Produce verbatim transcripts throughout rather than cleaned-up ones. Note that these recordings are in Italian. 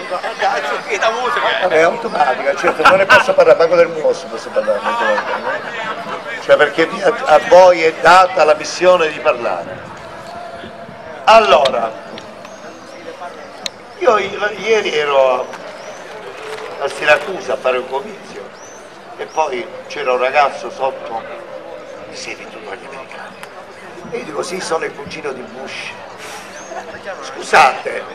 È automatica, certo, non ne posso parlare, manco del M U O S posso parlare, cioè perché a, a voi è data la missione di parlare. Allora, io ieri ero a, a Siracusa a fare un comizio e poi c'era un ragazzo sotto, sei venuto agli americani? E io dico sì, sono il cugino di Bush. Scusate,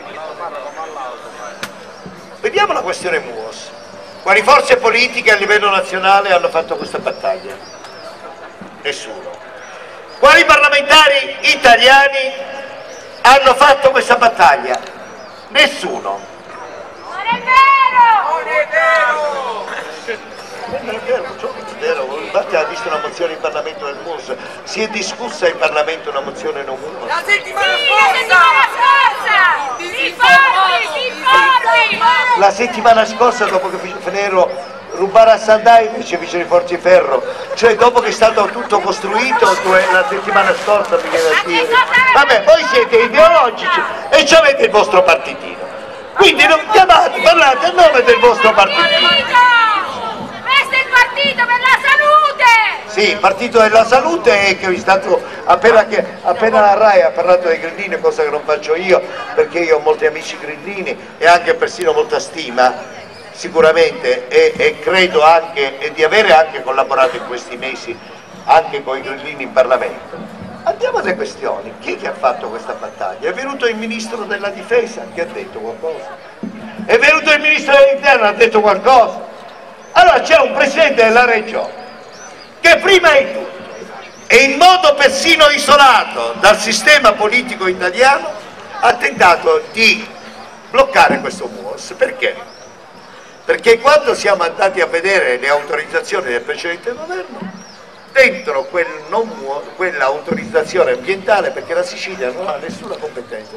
vediamo la questione M U O S. Quali forze politiche a livello nazionale hanno fatto questa battaglia? Nessuno. Quali parlamentari italiani hanno fatto questa battaglia? Nessuno. Non è vero! Non è vero! Non è vero, non è vero. Infatti ha visto una mozione in Parlamento del M U O S, si è discussa in Parlamento una mozione non M U O S. La settimana scorsa! La settimana scorsa! Si informi, si informi! La settimana scorsa, dopo che Fenero rubare a Sandai invece fece di Forza di Ferro, cioè dopo che è stato tutto costruito la settimana scorsa mi viene a dire. Vabbè, voi siete ideologici e ci avete il vostro partitino, quindi non chiamate, parlate a nome del vostro partitino. Questo è il partito per la salute! Sì, il partito della salute è che è stato appena, che, appena la RAI ha parlato dei grillini, cosa che non faccio io perché io ho molti amici grillini e anche persino molta stima sicuramente e, e credo anche e di avere anche collaborato in questi mesi anche con i grillini in Parlamento. Andiamo alle questioni. Chi è che ha fatto questa battaglia? È venuto il ministro della difesa che ha detto qualcosa? È venuto il ministro dell'interno ha detto qualcosa? Allora c'è un presidente della regione che prima di tutto e in modo persino isolato dal sistema politico italiano ha tentato di bloccare questo M U O S. Perché? Perché quando siamo andati a vedere le autorizzazioni del precedente governo, dentro quel non M U O S, quella autorizzazione ambientale, perché la Sicilia non ha nessuna competenza,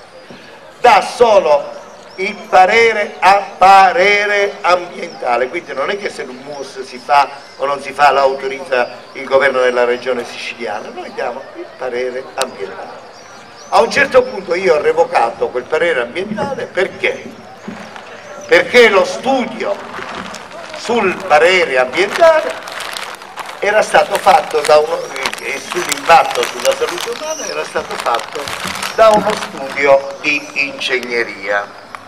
dà solo il parere a parere ambientale, quindi non è che se un M U O S si fa o non si fa l'autorizza il governo della regione siciliana, noi diamo il parere ambientale. A un certo punto io ho revocato quel parere ambientale perché? Perché lo studio sul parere ambientale era stato fatto da uno, e sull'impatto sulla salute umana era stato fatto da uno studio di ingegneria.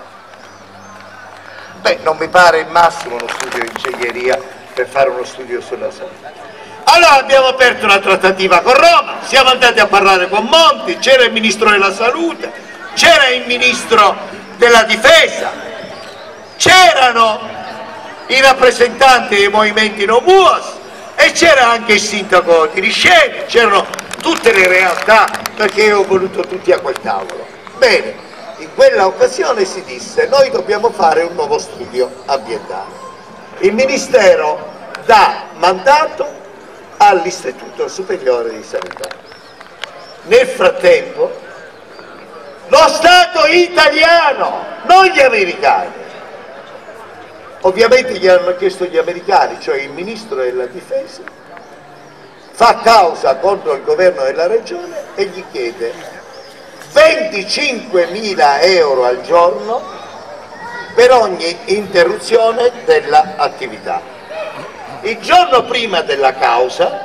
Beh, non mi pare il massimo uno studio di ingegneria per fare uno studio sulla salute. Allora abbiamo aperto una trattativa con Roma, siamo andati a parlare con Monti, c'era il ministro della salute, c'era il ministro della difesa, c'erano i rappresentanti dei movimenti non M U O S e c'era anche il sindaco di Riscemi, c'erano tutte le realtà perché io ho voluto tutti a quel tavolo. Bene, in quella occasione si disse noi dobbiamo fare un nuovo studio ambientale. Il Ministero dà mandato all'Istituto Superiore di Sanità. Nel frattempo lo Stato italiano, non gli americani, ovviamente gli hanno chiesto gli americani, cioè il ministro della difesa, fa causa contro il governo della regione e gli chiede venticinquemila euro al giorno per ogni interruzione dell'attività. Il giorno prima della causa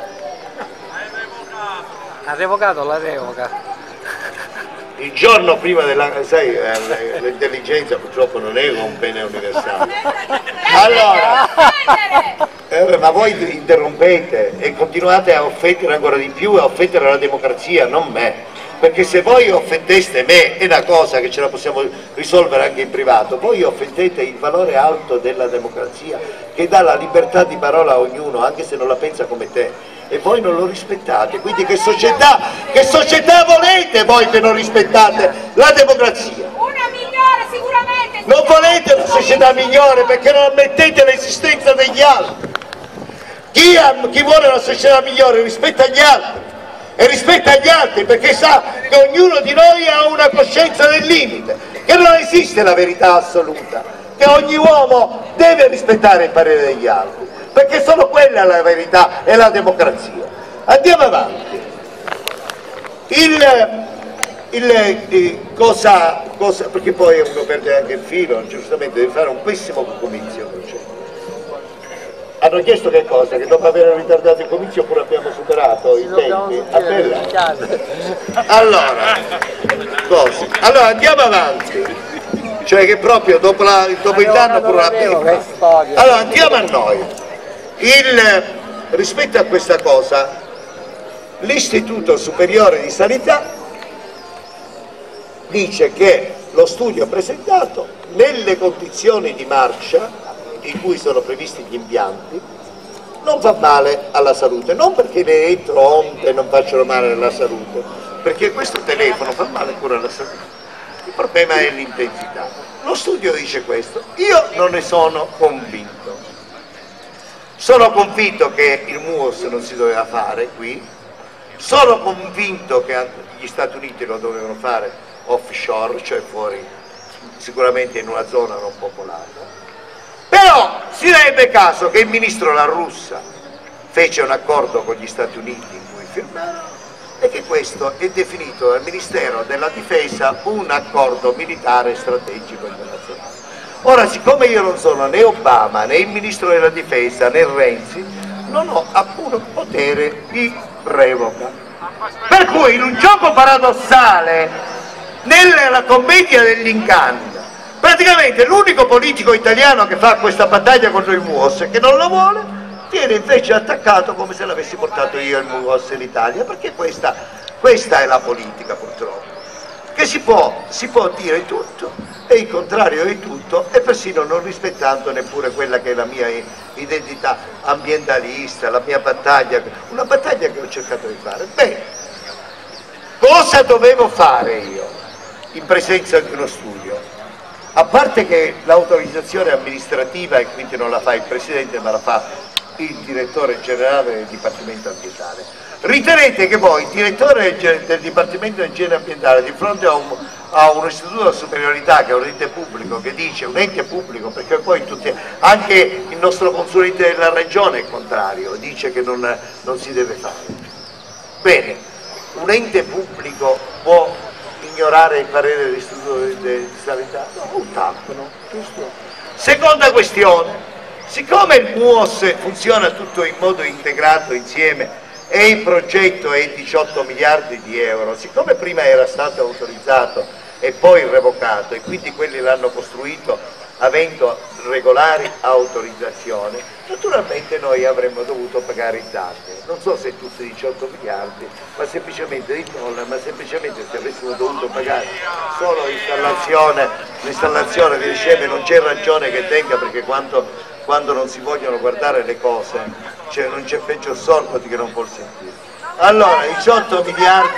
ha revocato la revoca. Il giorno prima della sai, l'intelligenza purtroppo non è un bene universale. Allora, eh, ma voi interrompete e continuate a offendere ancora di più, a offendere la democrazia, non me. Perché se voi offendeste me, è una cosa che ce la possiamo risolvere anche in privato, voi offendete il valore alto della democrazia, che dà la libertà di parola a ognuno, anche se non la pensa come te. E voi non lo rispettate, quindi che società, che società volete voi che non rispettate la democrazia? Una migliore sicuramente! Non volete una società migliore perché non ammettete l'esistenza degli altri. Chi, ha, chi vuole una società migliore rispetta gli altri e rispetta gli altri perché sa che ognuno di noi ha una coscienza del limite, che non esiste la verità assoluta, che ogni uomo deve rispettare il parere degli altri. Perché solo quella è la verità e la democrazia. Andiamo avanti. Il, il, eh, cosa, cosa, perché poi uno perde anche il filo, giustamente deve fare un pessimo comizio. Hanno chiesto che cosa? Che dopo aver ritardato il comizio pure abbiamo superato i tempi? Ah, bella. Allora, cosa? Allora andiamo avanti, cioè che proprio dopo, la, dopo il danno pure la beffa. Allora andiamo a noi. Il, rispetto a questa cosa, l'Istituto Superiore di Sanità dice che lo studio presentato nelle condizioni di marcia in cui sono previsti gli impianti non fa male alla salute, non perché le elettroonde non facciano male alla salute, perché questo telefono fa male pure alla salute, il problema è l'intensità. Lo studio dice questo, io non ne sono convinto, sono convinto che il M U O S non si doveva fare qui, sono convinto che gli Stati Uniti lo dovevano fare offshore, cioè fuori, sicuramente in una zona non popolata. Però si darebbe caso che il ministro La Russa fece un accordo con gli Stati Uniti in cui firmarono e che questo è definito dal Ministero della Difesa un accordo militare strategico internazionale. Ora, siccome io non sono né Obama né il ministro della Difesa né Renzi, non ho alcun potere di revoca. Per cui in un gioco paradossale, nella commedia dell'inganno, praticamente l'unico politico italiano che fa questa battaglia contro il M U O S e che non lo vuole, viene invece attaccato come se l'avessi portato io il M U O S in Italia, perché questa, questa è la politica purtroppo, che si può, si può dire tutto e il contrario di tutto, e persino non rispettando neppure quella che è la mia identità ambientalista, la mia battaglia, una battaglia che ho cercato di fare. Bene, cosa dovevo fare io in presenza di uno studio? A parte che l'autorizzazione amministrativa, e quindi non la fa il Presidente ma la fa il direttore generale del Dipartimento Ambientale, ritenete che voi, il direttore del Dipartimento di Igiene Ambientale, di fronte a un, a un istituto di superiorità che è un ente pubblico, che dice, un ente pubblico, perché poi tutti, anche il nostro consulente della regione è contrario, dice che non, non si deve fare. Bene, un ente pubblico può ignorare il parere dell'Istituto di Sanità? No, un tappono, giusto? Seconda questione, siccome il M U O S funziona tutto in modo integrato insieme e il progetto è diciotto miliardi di euro, siccome prima era stato autorizzato e poi revocato e quindi quelli l'hanno costruito avendo regolari autorizzazioni, naturalmente noi avremmo dovuto pagare il danno, non so se tutti i diciotto miliardi, ma semplicemente di dollari, ma semplicemente se avessimo dovuto pagare solo l'installazione, l'installazione di scemi, non c'è ragione che tenga, perché quando, quando non si vogliono guardare le cose, cioè non c'è peggio sordo di che non vuol sentire. Allora, diciotto miliardi...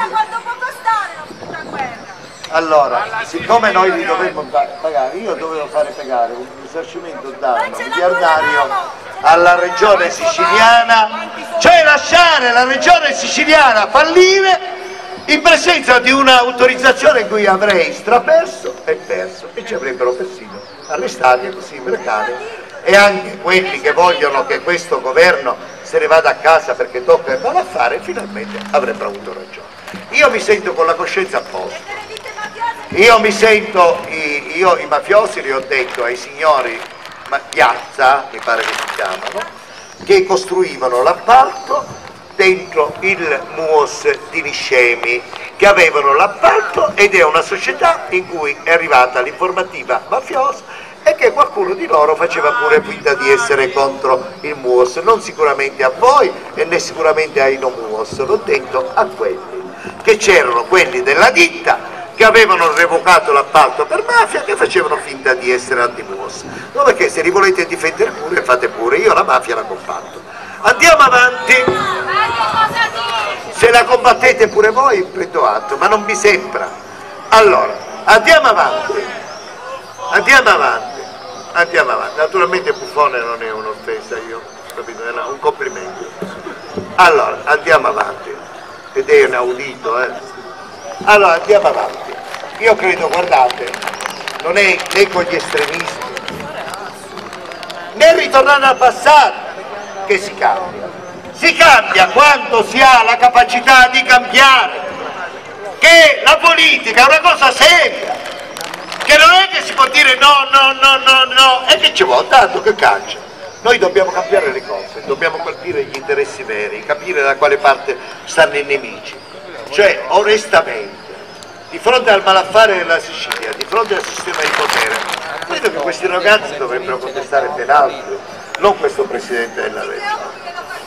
Allora, siccome noi li dovremmo pagare, io dovevo fare pagare un risarcimento danno miliardario alla regione siciliana, cioè lasciare la regione siciliana fallire in presenza di un'autorizzazione in cui avrei straperso e perso, e ci avrebbero persino arrestati così i mercati e anche quelli che vogliono che questo governo se ne vada a casa perché tocca il malaffare, finalmente avrebbero avuto ragione. Io mi sento con la coscienza a posto. Io mi sento, io i mafiosi li ho detto ai signori Piazza, mi pare che si chiamano, che costruivano l'appalto dentro il M U O S di Niscemi, che avevano l'appalto ed è una società in cui è arrivata l'informativa mafiosa e che qualcuno di loro faceva pure finta di essere contro il M U O S, non sicuramente a voi e né sicuramente ai no M U O S, l'ho detto a quelli, che c'erano quelli della ditta che avevano revocato l'appalto per mafia, che facevano finta di essere anti-M U O S. No, perché se li volete difendere pure, fate pure, io la mafia la combatto. Andiamo avanti, se la combattete pure voi prendo atto, ma non mi sembra. Allora, andiamo avanti, andiamo avanti, andiamo avanti. Naturalmente Buffone non è un'offesa, io, capito, è un complimento. Allora, andiamo avanti, ed è inaudito, eh. Allora andiamo avanti, io credo, guardate, non è né con gli estremisti né ritornare al passato che si cambia, si cambia quando si ha la capacità di cambiare. che la politica è una cosa seria, che non è che si può dire no, no, no, no, no, e che ci vuole, tanto che caccia. Noi dobbiamo cambiare le cose, dobbiamo colpire gli interessi veri, capire da quale parte stanno i nemici, cioè onestamente, di fronte al malaffare della Sicilia, di fronte al sistema di potere, credo che questi ragazzi dovrebbero contestare ben altro, non questo Presidente della Regione.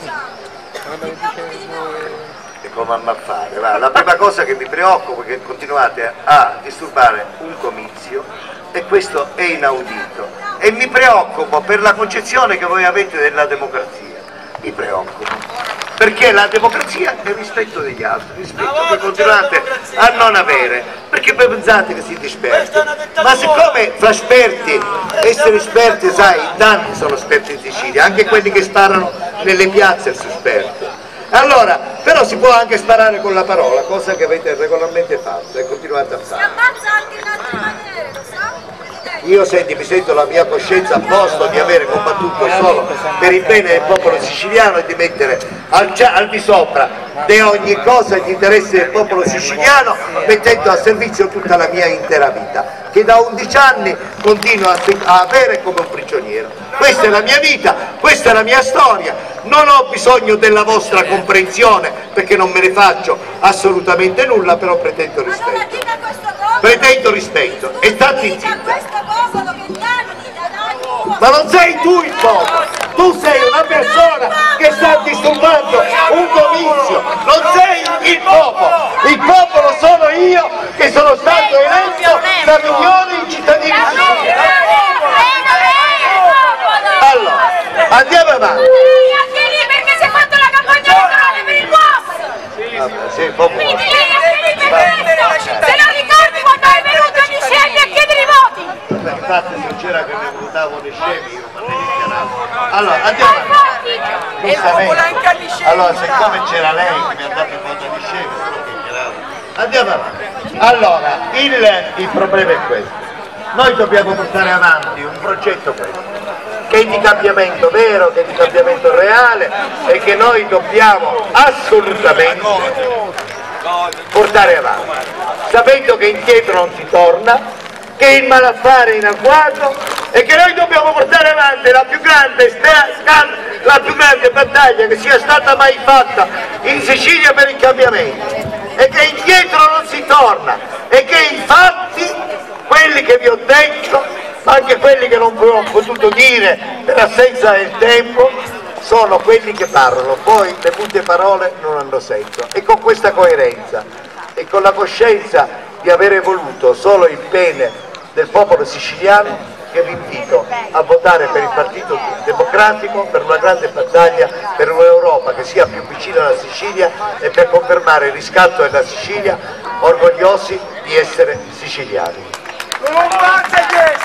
E come ammaffare? Va. La prima cosa che mi preoccupa è che continuate a disturbare un comizio e questo è inaudito e mi preoccupo per la concezione che voi avete della democrazia, mi preoccupo, perché la democrazia è il rispetto degli altri, rispetto che continuate a non avere, perché voi pensate che siete esperti, ma siccome fra esperti, essere esperti, sai, in tanti sono esperti in Sicilia, anche quelli che sparano nelle piazze sono esperti. Allora, però si può anche sparare con la parola, cosa che avete regolarmente fatto e continuate a fare. Si ammazza anche in altre maniere, lo sa? Io senti, mi sento la mia coscienza a posto di avere combattuto solo per il bene del popolo siciliano e di mettere al, al di sopra di ogni cosa gli interessi del popolo siciliano, mettendo a servizio tutta la mia intera vita, che da undici anni continuo a, a avere come un prigioniero. Questa è la mia vita, questa è la mia storia, non ho bisogno della vostra comprensione perché non me ne faccio assolutamente nulla, però pretendo rispetto. Pretendo rispetto e state zitta. Ma non sei tu il popolo, tu sei una persona che sta disturbando un comizio, non sei il popolo, il popolo sono io che sono stato eletto da milioni di cittadini siciliani. Allora, andiamo avanti. Perché si è fatto la campagna elettorale per il boss? Vabbè, sì, il popolo. Quindi lei ha finito questo! Se lo ricordi quando è venuto a Niscelli a chiedere i voti? Beh, infatti se c'era che ne votavo le scemi io me ne dichiaravo. Allora, andiamo avanti. Giustamente. Allora, siccome c'era lei che mi ha dato il voto di scemi, me lo dichiaravo. Andiamo avanti. Allora, il, il problema è questo. Noi dobbiamo portare avanti un progetto questo, che è di cambiamento vero, che è di cambiamento reale e che noi dobbiamo assolutamente portare avanti, sapendo che indietro non si torna, che il malaffare è in agguato e che noi dobbiamo portare avanti la più grande, la più grande battaglia che sia stata mai fatta in Sicilia per il cambiamento e che indietro non si torna e che i fatti, quelli che vi ho detto, ma anche quelli che non vi ho potuto dire per assenza del tempo, sono quelli che parlano, poi le brutte parole non hanno senso. E con questa coerenza e con la coscienza di avere voluto solo il bene del popolo siciliano che vi invito a votare per il Partito Democratico, per una grande battaglia, per un'Europa che sia più vicina alla Sicilia e per confermare il riscatto della Sicilia, orgogliosi di essere siciliani. Non